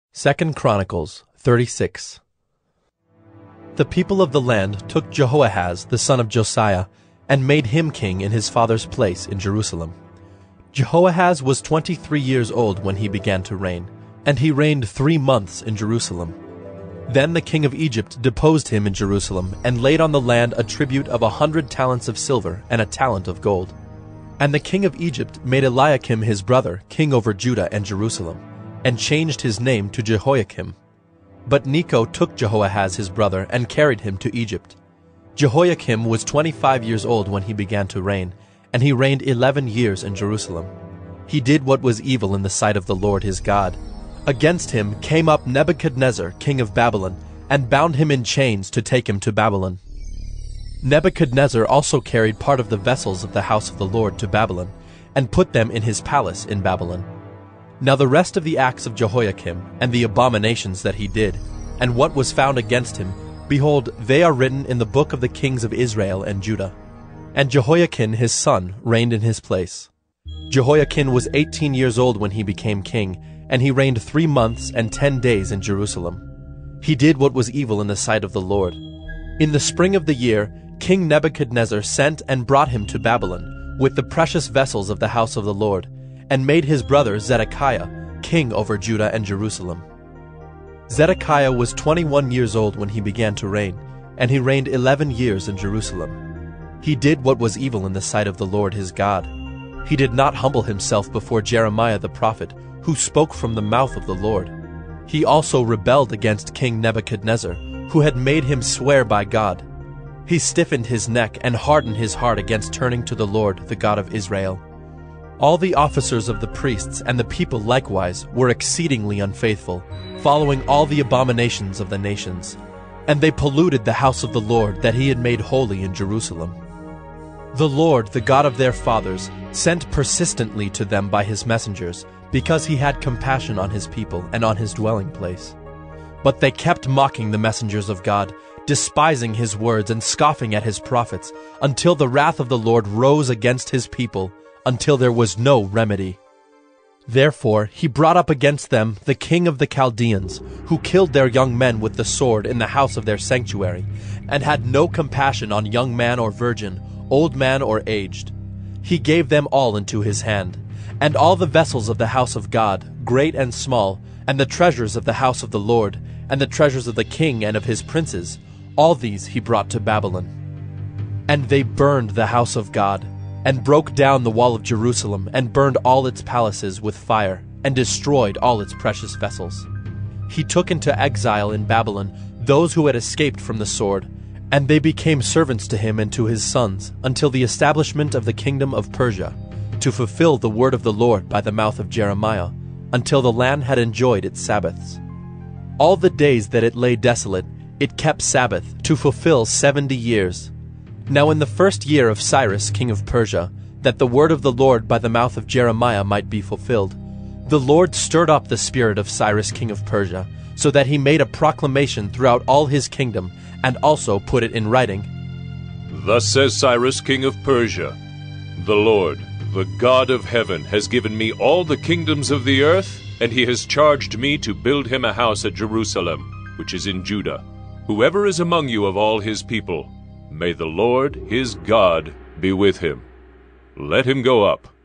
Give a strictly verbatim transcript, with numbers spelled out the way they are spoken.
Second Chronicles thirty-six. The people of the land took Jehoahaz the son of Josiah, and made him king in his father's place in Jerusalem. Jehoahaz was twenty-three years old when he began to reign, and he reigned three months in Jerusalem. Then the king of Egypt deposed him in Jerusalem, and laid on the land a tribute of a hundred talents of silver and a talent of gold. And the king of Egypt made Eliakim his brother king over Judah and Jerusalem, and changed his name to Jehoiakim. But Necho took Jehoahaz his brother and carried him to Egypt. Jehoiakim was twenty-five years old when he began to reign, and he reigned eleven years in Jerusalem. He did what was evil in the sight of the Lord his God. Against him came up Nebuchadnezzar king of Babylon, and bound him in chains to take him to Babylon. Nebuchadnezzar also carried part of the vessels of the house of the Lord to Babylon, and put them in his palace in Babylon. Now the rest of the acts of Jehoiakim, and the abominations that he did, and what was found against him, behold, they are written in the book of the kings of Israel and Judah. And Jehoiakim his son reigned in his place. Jehoiakim was eighteen years old when he became king, and he reigned three months and ten days in Jerusalem. He did what was evil in the sight of the Lord. In the spring of the year, King Nebuchadnezzar sent and brought him to Babylon, with the precious vessels of the house of the Lord, and made his brother Zedekiah king over Judah and Jerusalem. Zedekiah was twenty-one years old when he began to reign, and he reigned eleven years in Jerusalem. He did what was evil in the sight of the Lord his God. He did not humble himself before Jeremiah the prophet, who spoke from the mouth of the Lord. He also rebelled against King Nebuchadnezzar, who had made him swear by God. He stiffened his neck and hardened his heart against turning to the Lord, the God of Israel. All the officers of the priests and the people likewise were exceedingly unfaithful, following all the abominations of the nations. And they polluted the house of the Lord that he had made holy in Jerusalem. The Lord, the God of their fathers, sent persistently to them by his messengers, because he had compassion on his people and on his dwelling place. But they kept mocking the messengers of God, despising his words and scoffing at his prophets, until the wrath of the Lord rose against his people, until there was no remedy. Therefore he brought up against them the king of the Chaldeans, who killed their young men with the sword in the house of their sanctuary, and had no compassion on young man or virgin, old man or aged. He gave them all into his hand, and all the vessels of the house of God, great and small, and the treasures of the house of the Lord, and the treasures of the king and of his princes, all these he brought to Babylon. And they burned the house of God, and broke down the wall of Jerusalem, and burned all its palaces with fire, and destroyed all its precious vessels. He took into exile in Babylon those who had escaped from the sword, and they became servants to him and to his sons, until the establishment of the kingdom of Persia, to fulfill the word of the Lord by the mouth of Jeremiah, until the land had enjoyed its Sabbaths. All the days that it lay desolate, it kept Sabbath, to fulfill seventy years. Now in the first year of Cyrus king of Persia, that the word of the Lord by the mouth of Jeremiah might be fulfilled, the Lord stirred up the spirit of Cyrus king of Persia, so that he made a proclamation throughout all his kingdom, and also put it in writing. Thus says Cyrus king of Persia, The Lord, the God of heaven, has given me all the kingdoms of the earth, and he has charged me to build him a house at Jerusalem, which is in Judah. Whoever is among you of all his people, may the Lord his God be with him. Let him go up.